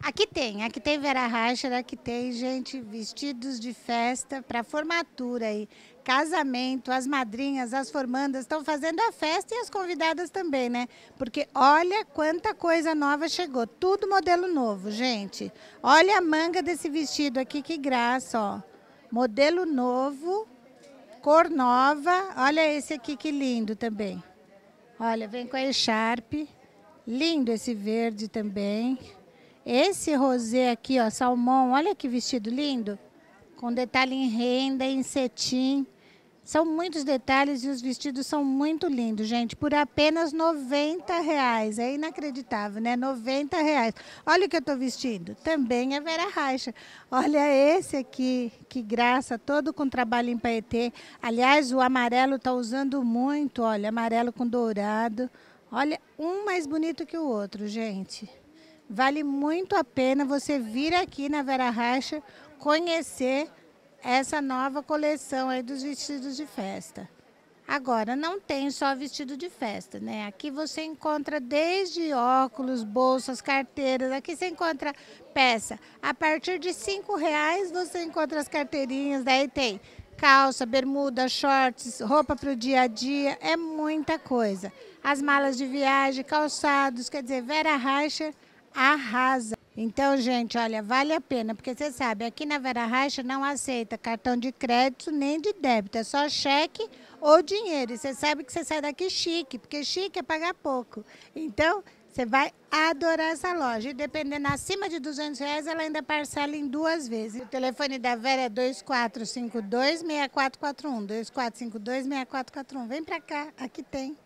Aqui tem Vera Reicher, aqui tem, gente, vestidos de festa para formatura aí, casamento, as madrinhas, as formandas estão fazendo a festa e as convidadas também, né? Porque olha quanta coisa nova chegou, tudo modelo novo, gente. Olha a manga desse vestido aqui, que graça, ó. Modelo novo, cor nova, olha esse aqui que lindo também. Olha, vem com a echarpe, lindo esse verde também. Esse rosé aqui, ó, salmão, olha que vestido lindo. Com detalhe em renda, em cetim. São muitos detalhes e os vestidos são muito lindos, gente. Por apenas R$ 90. É inacreditável, né? R$ 90. Olha o que eu tô vestindo. Também é Vera Reicher. Olha esse aqui, que graça, todo com trabalho em paetê. Aliás, o amarelo tá usando muito, olha, amarelo com dourado. Olha, um mais bonito que o outro, gente. Vale muito a pena você vir aqui na Vera Reicher conhecer essa nova coleção aí dos vestidos de festa. Agora, não tem só vestido de festa, né? Aqui você encontra desde óculos, bolsas, carteiras. Aqui você encontra peça. A partir de R$ 5 você encontra as carteirinhas. Daí tem calça, bermuda, shorts, roupa para o dia a dia. É muita coisa. As malas de viagem, calçados. Quer dizer, Vera Reicher arrasa. Então, gente, olha, vale a pena, porque você sabe, aqui na Vera Reicher não aceita cartão de crédito nem de débito, é só cheque ou dinheiro. E você sabe que você sai daqui chique, porque chique é pagar pouco. Então, você vai adorar essa loja. E dependendo acima de R$ 200, ela ainda parcela em 2 vezes. O telefone da Vera é 2452-6441. 2452-6441. Vem pra cá, aqui tem.